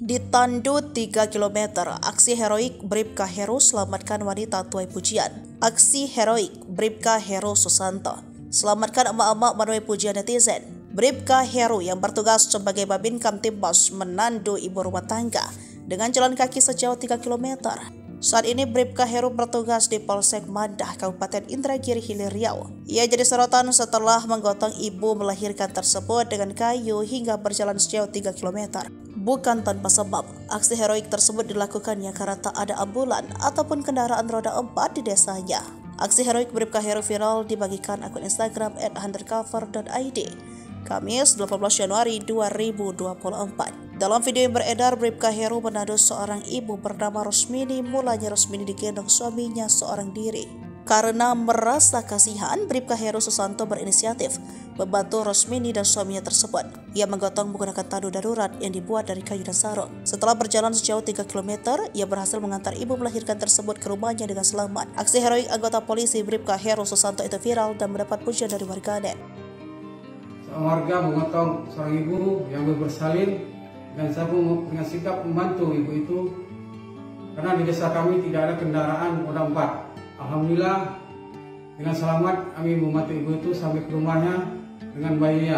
Ditandu 3 km, aksi heroik Bribka Heru selamatkan wanita tuai pujian. Aksi heroik Bribka Heru Susanto selamatkan emak-emak menuai pujian netizen. Bribka Heru yang bertugas sebagai Babin Kamtibmas menandu ibu rumah tangga dengan jalan kaki sejauh 3 km. Saat ini Bribka Heru bertugas di Polsek Mandah, Kabupaten Indragiri Hilir Riau. Ia jadi sorotan setelah menggotong ibu melahirkan tersebut dengan kayu hingga berjalan sejauh 3 km. Bukan tanpa sebab, aksi heroik tersebut dilakukannya karena tak ada ambulan ataupun kendaraan roda 4 di desanya. Aksi heroik Bribka Heru viral dibagikan akun Instagram @undercover.id Kamis 18 Januari 2024. Dalam video yang beredar, Bribka Heru menandu seorang ibu bernama Rosmini. Mulanya Rosmini digendong suaminya seorang diri. Karena merasa kasihan, Bribka Heru Susanto berinisiatif membantu Rosmini dan suaminya tersebut. Ia menggotong menggunakan tandu darurat yang dibuat dari kayu dan sarung. Setelah berjalan sejauh 3 km, ia berhasil mengantar ibu melahirkan tersebut ke rumahnya dengan selamat. Aksi heroik anggota polisi Bribka Heru Susanto itu viral dan mendapat pujian dari warganet. Seorang warga menggotong seorang ibu yang bersalin dan saya pun dengan sikap membantu ibu itu karena di desa kami tidak ada kendaraan roda 4. Alhamdulillah dengan selamat kami membantu ibu itu sampai ke rumahnya dengan bayinya.